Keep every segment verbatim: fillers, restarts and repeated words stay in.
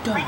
done.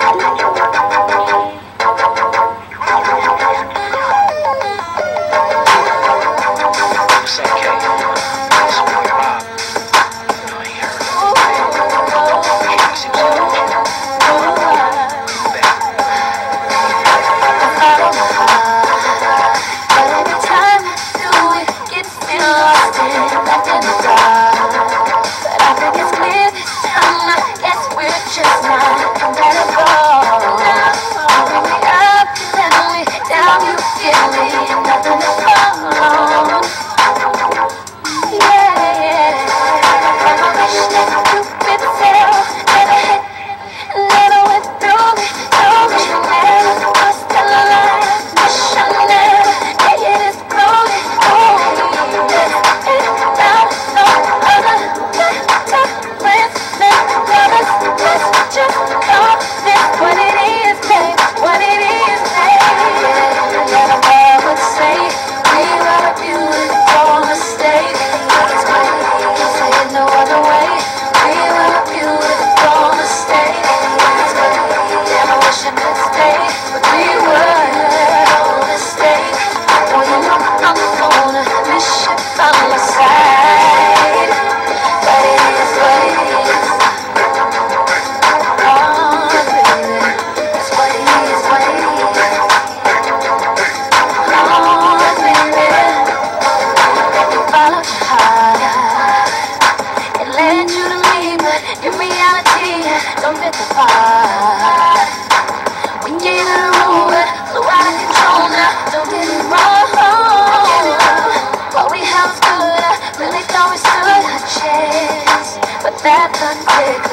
That unquickly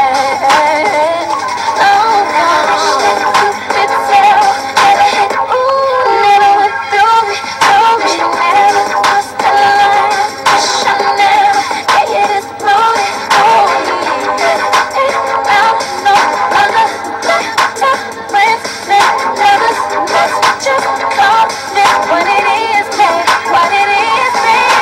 passed. Oh no, it fell, and it hit, ooh, never went through me, through me. Never crossed the line, wish I never gave you this glory. Oh, ain't found no other better friends than lovers. Let's just call it what it is, babe, what it is, babe.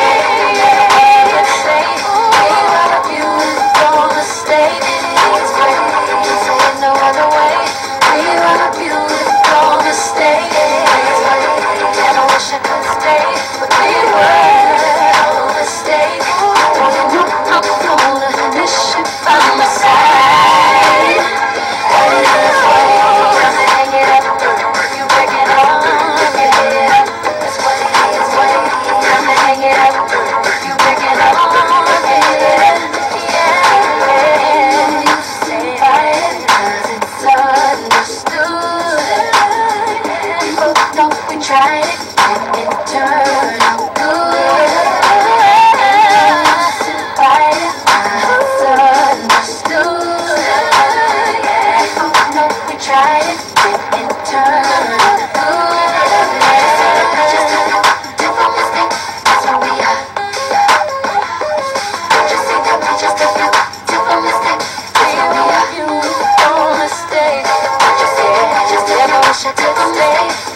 Tried it and it turned out good. Fight it, misunderstood. Oh no, we tried it and it turned out good. Just a different mistake, that's what we are. Just see that we just a few different mistakes, that's what we are. Beautiful mistake. Just see that, just never wish I did stay.